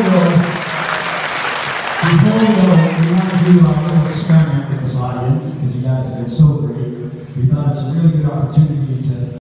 we want to do a little experiment with this audience, because you guys have been so great. We thought it's a really good opportunity to